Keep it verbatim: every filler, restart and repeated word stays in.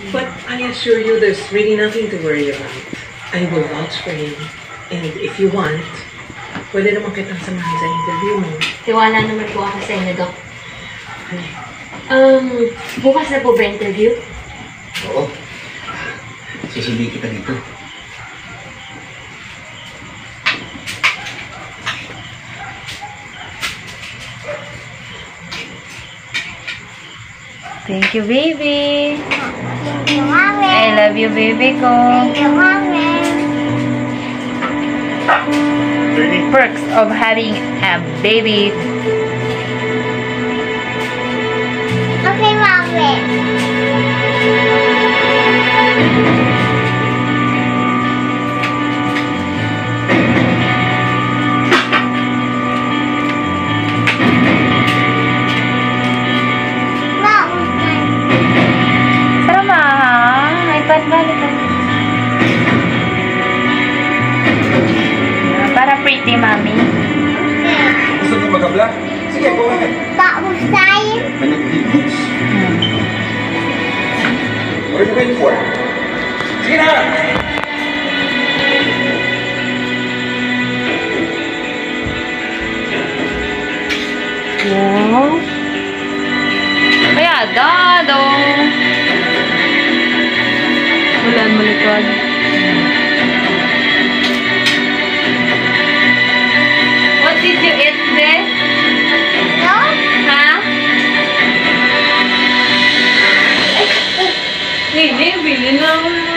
But I assure you, there's really nothing to worry about. I will vouch for him. And if you want, pwede naman kitang samahan sa interview mo. Tiwala naman po ako sa inyo, Doc. Um, bukas na po ba interview? Oo. Susunduin kita dito. Thank you, baby. Thank you, Mommy. I love you, baby ko. Thank you, Mommy. Perks of having a baby. Okay, Mommy. Sama, iPad balik ka. Para pretty, mommy. Gusto mo magabla? Sige, go ahead. Tapos tayo. Managligos. What are you waiting for? Sige na! Wow. Kaya, dado. Ulan mo likod. What did you eat, be? No? Ha? Hindi, bilhin na ako.